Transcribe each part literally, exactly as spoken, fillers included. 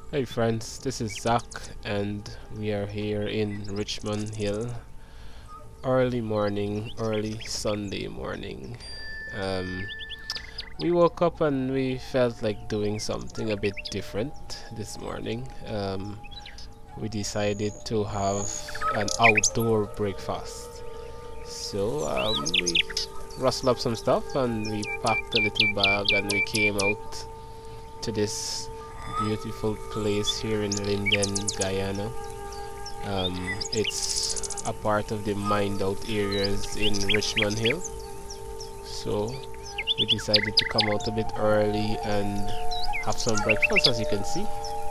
Hey friends, this is Zach and we are here in Richmond Hill. Early morning, early Sunday morning. Um, we woke up and we felt like doing something a bit different this morning. Um, we decided to have an outdoor breakfast. So um, we rustled up some stuff and we packed a little bag and we came out to this beautiful place here in Linden, Guyana. Um, it's a part of the mined out areas in Richmond Hill. So we decided to come out a bit early and have some breakfast. As you can see,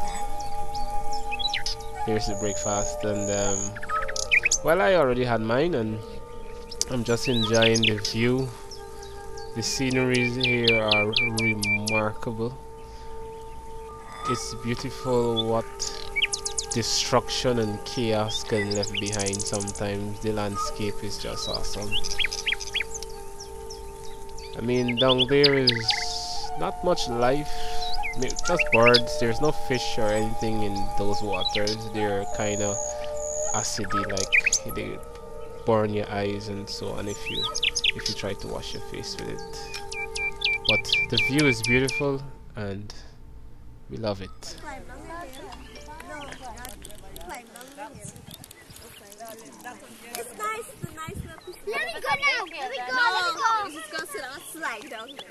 here's the breakfast, and um, well, I already had mine and I'm just enjoying the view. The sceneries here are remarkable. It's beautiful what destruction and chaos can left behind sometimes. The landscape is just awesome. I mean, down there is not much life, just birds. There's no fish or anything in those waters. They're kind of acidy, like they burn your eyes and so on if you if you try to wash your face with it. But the view is beautiful and we love it. It's nice, it's a nice little piece. Let me go now. Let me go. No, Let me go. we're just gonna sit on a slide down here.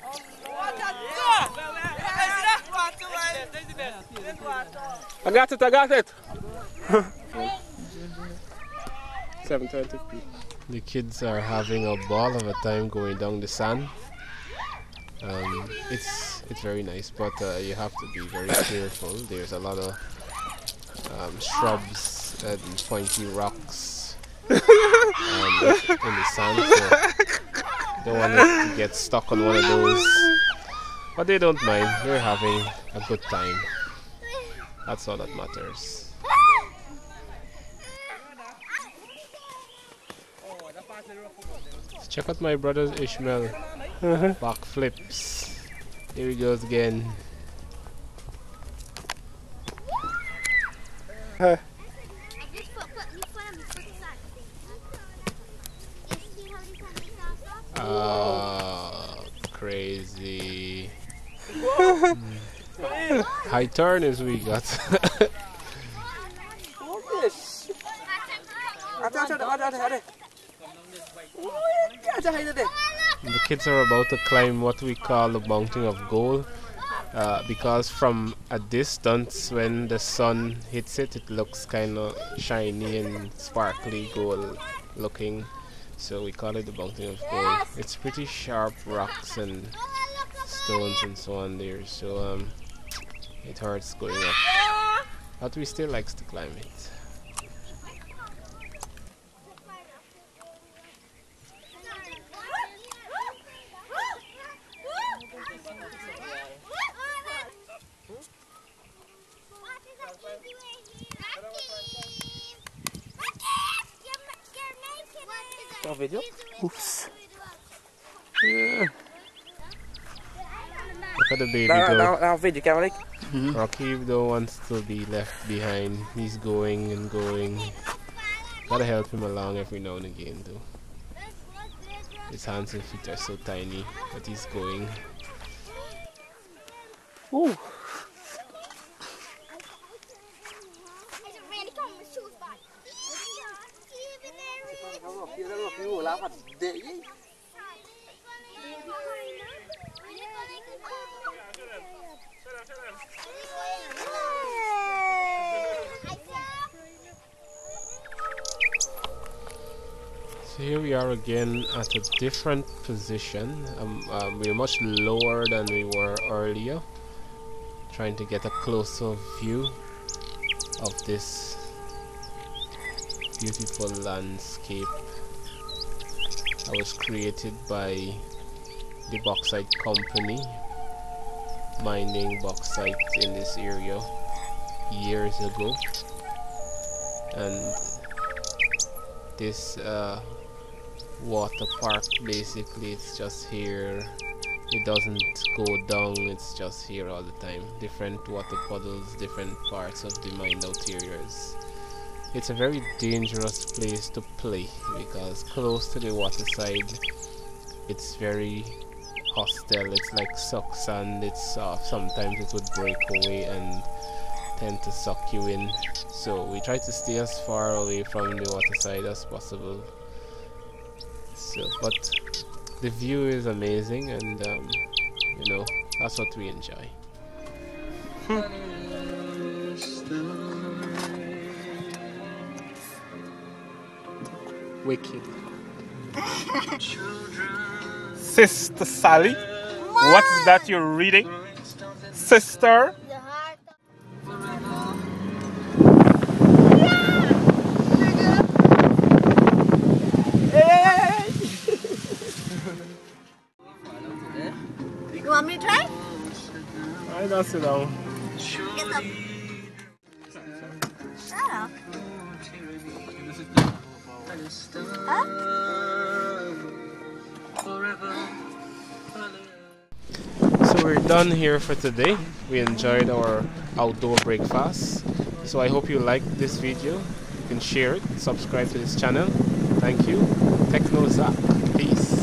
I got it, I got it! seven thirty p. The kids are having a ball of a time going down the sand. Um, it's it's very nice, but uh, you have to be very careful. There's a lot of um, shrubs and pointy rocks um, in the sand, so don't want it to get stuck on one of those. But they don't mind. They're having a good time. That's all that matters. Check out my brother's Ishmael back flips. Here he goes again. Ah, crazy. High turn is we got. The kids are about to climb what we call the mountain of gold, uh, because from a distance when the sun hits it, it looks kind of shiny and sparkly gold looking, so we call it the mountain of gold. It's pretty sharp rocks and stones and so on there, so um, it hurts going up, but we still likes to climb it. Video? Oops. Yeah. Look at the baby go. Mm-hmm. Rocky though wants to be left behind. He's going and going. Gotta help him along every now and again though. His hands and feet are so tiny, but he's going. Ooh. So here we are again at a different position. Um, um, we're much lower than we were earlier, trying to get a closer view of this beautiful landscape that was created by the bauxite company mining bauxite in this area years ago, and this uh, water park basically it's just here it doesn't go down, it's just here all the time. Different water puddles, different parts of the mine out areas. It's a very dangerous place to play because close to the water side it's very hostile. It's like suck sand, it's soft. Sometimes it would break away and tend to suck you in. So we try to stay as far away from the water side as possible. So, but the view is amazing, and um, you know, that's what we enjoy. Wicked. Sister Sally, what is that you're reading? Sister? Hey! You want me to try? I don't sit down. Get some. Oh. Huh? So we're done here for today. We enjoyed our outdoor breakfast. So I hope you liked this video. You can share it, subscribe to this channel. Thank you. Techno Zach. Peace.